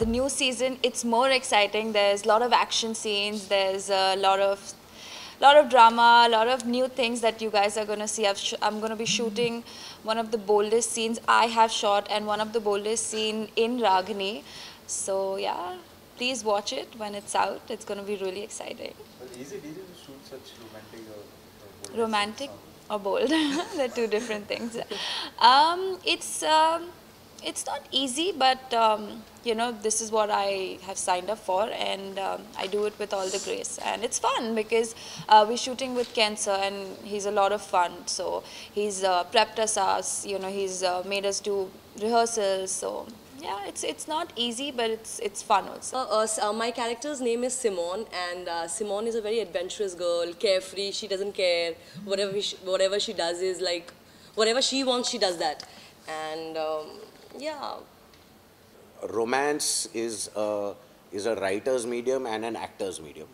the new season, it's more exciting. There's a lot of action scenes. There's a lot of drama, a lot of new things that you guys are going to see. I'm going to be shooting one of the boldest scenes I have shot and one of the boldest scene in Ragini. So yeah, please watch it when it's out. It's going to be really exciting. But is it easy to shoot such romantic or bold Romantic scenes? or bold? They're two different things. It's not easy, but you know, this is what I have signed up for, and I do it with all the grace, and it's fun because we're shooting with Ken sir, and he's a lot of fun. So he's prepped us, you know, he's made us do rehearsals. So yeah, it's not easy, but it's fun also. My character's name is Simone, and Simone is a very adventurous girl, carefree. She doesn't care. Whatever she does is like, whatever she wants, she does that. And yeah. Romance is a writer's medium and an actor's medium.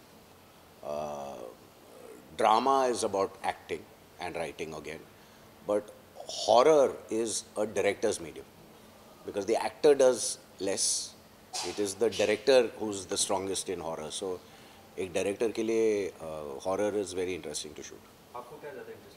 Drama is about acting and writing again, but horror is a director's medium because the actor does less. It is the director who's the strongest in horror. So, एक director के लिए horror is very interesting to shoot. आपको क्या ज़्यादा